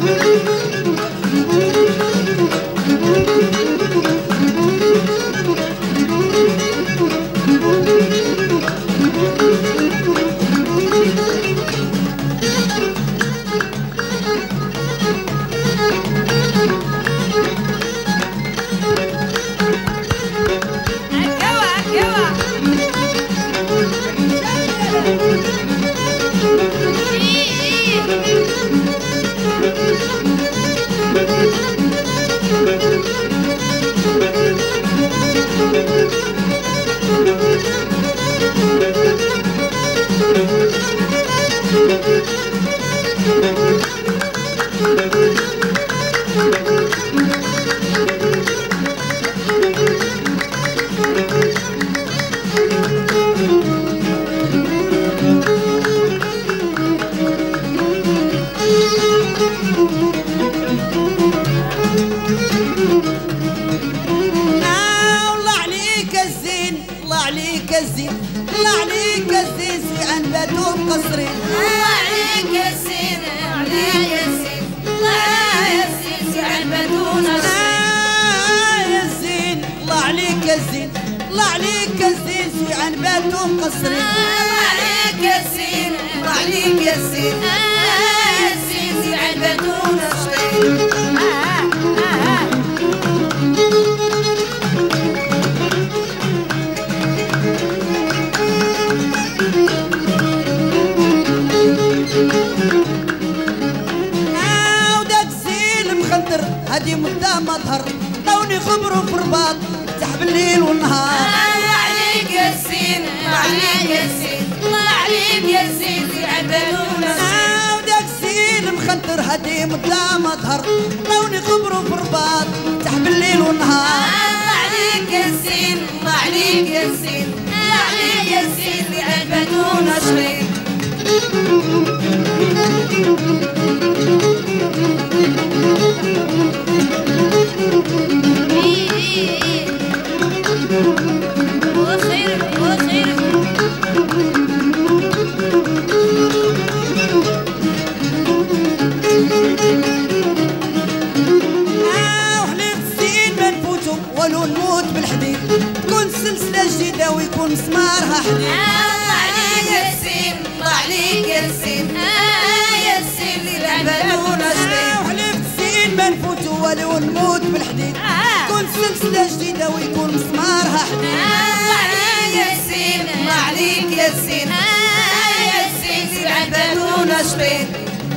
هادي مدة ما ظهر لوني خبرو في رباط تحب الليل والنهار. الله عليك يا سين، الله عليك يا سين، الله عليك يا سين في عبادونا. وداك السين مخنتر هادي مدة ما ظهر لوني خبرو في رباط تحب الليل والنهار. الله عليك يا سين، الله عليك يا سين، الله عليك يا سين في عبادونا شريك. نموت بالحديد تكون سلسلة جديدة ويكون مسمارها حديد. الله عليك يا سين، الله عليك يا سين، يا سين اللي عبادونا شريك. وحلفت السين ما نفوت ولو نموت بالحديد تكون سلسلة جديدة ويكون مسمارها حديد. الله عليك يا سين، الله عليك يا سين، يا سين اللي عبادونا شريك.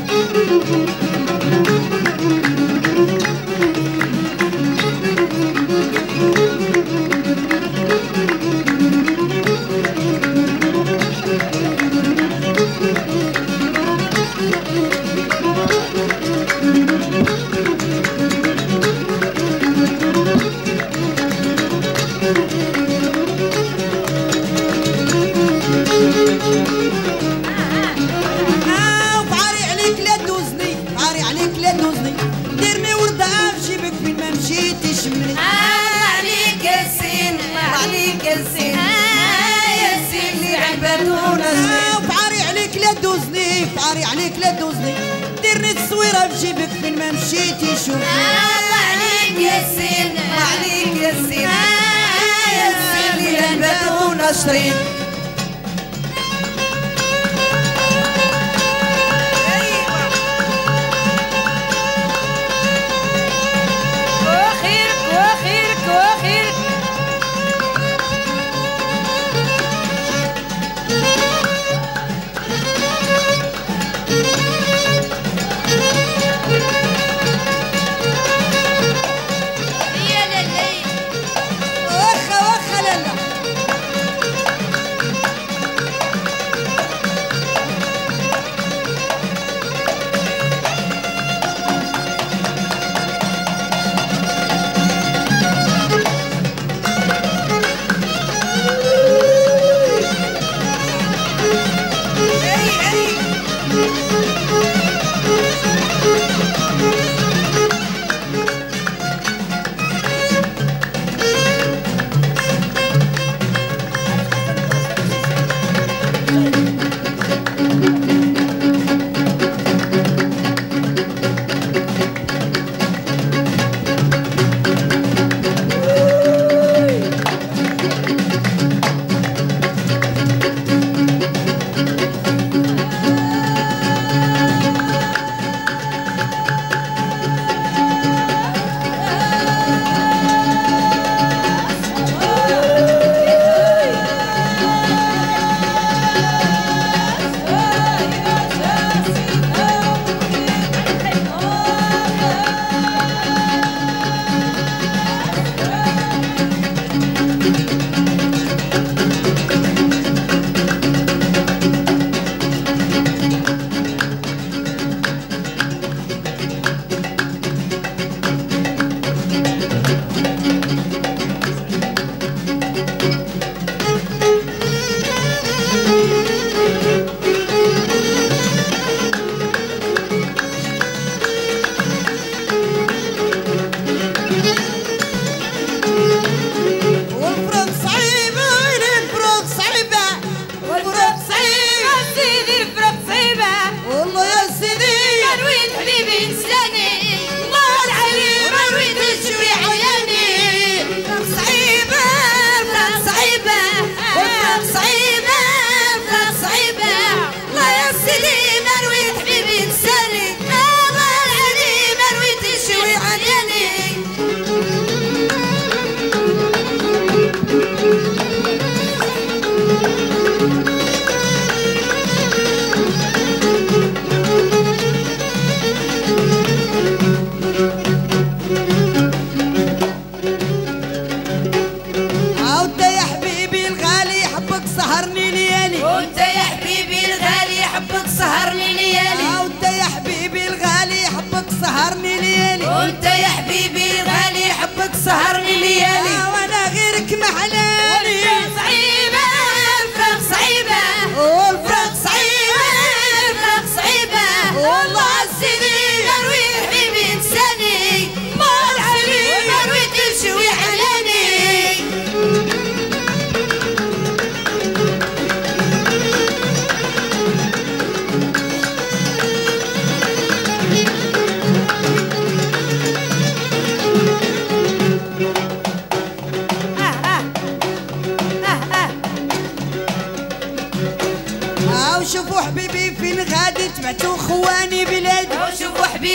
ديرني وردة في جيبك فين ما مشيتي شمني. الله عليك يا سين، الله عليك يا سين، يا سين اللي عبادونا شريك. فعاري عليك لا دوزني، فعاري عليك لا دوزني، ديرني تصويرة في جيبك فين ما مشيتي شوفي. الله عليك يا سين، الله عليك يا سين، يا سين اللي عبادونا شريك.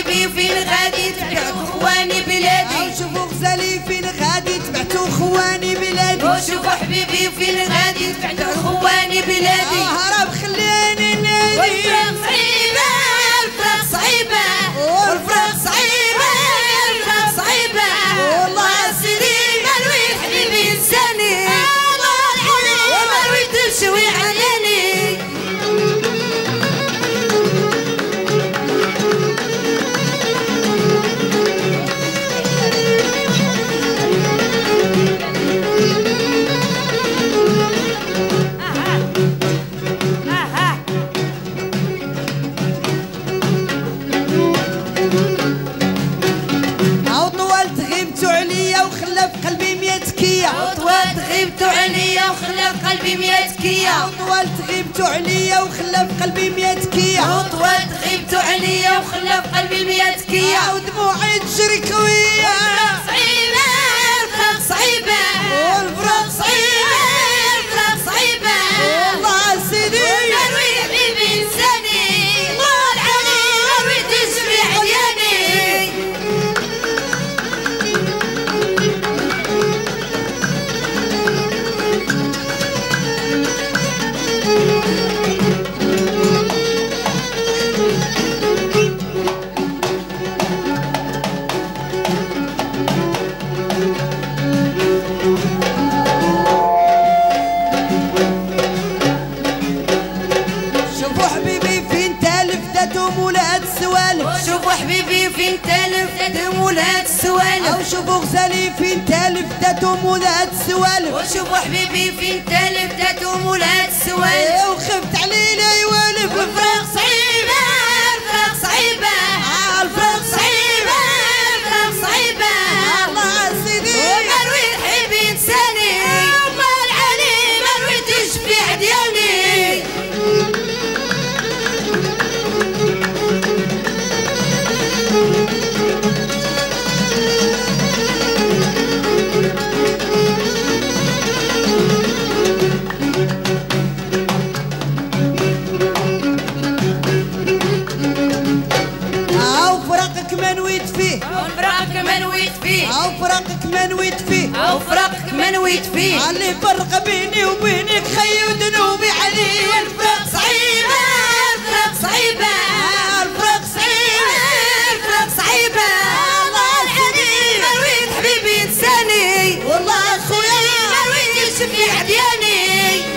حبيبي فين غادي تبعتو خواني بلادي شوفوا غزالي فين غادي تبعتو خواني بلادي وشوفوا حبيبي فين غادي تبعتو خواني بلادي هرب خليني نادي والفراق صعيبة الفراق صعيبة والفراق صعيبة الفراق صعيبة والله سيدي مروي حبيبي انساني الله العلي ومروي تشوي علاني غيبتو عليا وخلى في قلبي 100 كية عطوال غيبتو عليا وخلى في قلبي 100 كية عطوال غيبتو عليا وخلى في قلبي 100 كية ودموعي تجري كوية صعيبة الفراق صعيبة والفراق صعيبة الفراق صعيبة والله سيدي مروي حبيبي انساني الله العلي مروي تجري عياني شوفوا حبيبي فين تالف داتهم ولاد السوالف شوفوا حبيبي فين تالف داتهم ولاد السوالف او شوفوا غزالي فين تالف داتهم ولاد السوالف وشوفوا حبيبي فين تالف داتهم ولاد السوالف وخفت علينا يوالف الفراق صعيبة الفراق صعيبة الفراق صعيبة الفراق صعيبة الله سيدي ومروي الحبي انساني الله العلي مروي تشفي عدياني فراقك ما نويت فيه فراقك ما نويت فيه فراقك ما نويت فيه فراقك ما نويت فيه اللي فرق بيني وبينك خي وذنوبي عليه الفراق صعيبة الفراق صعيبة الفراق صعيبة الفراق صعيبة الله العلي مروي حبيبي انساني والله اخويا مروي يشفي عدياني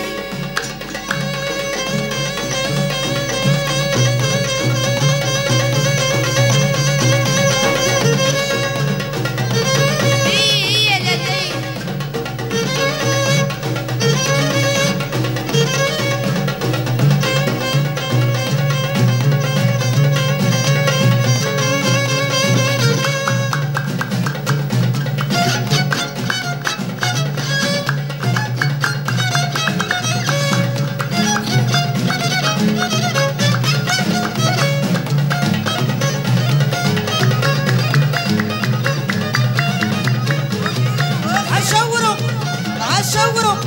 عشوروا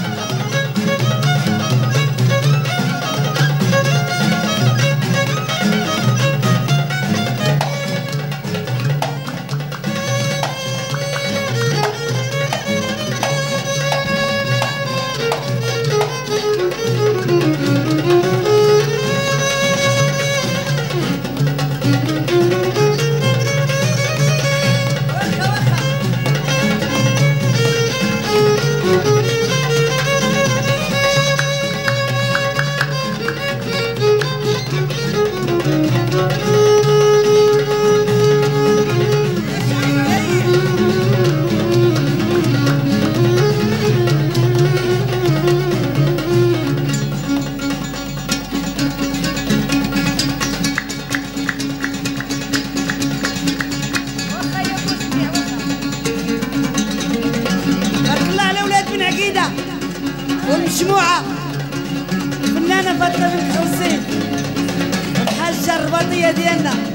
والمجموعة الفنانة فاطمة بنت حسين الحاجة الرباطية ديالنا